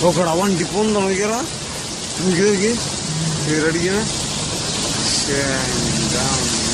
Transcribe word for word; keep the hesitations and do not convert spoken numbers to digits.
वो खड़ा वन डिपोन दम के रहा तुम किधर की फिर अड़ी है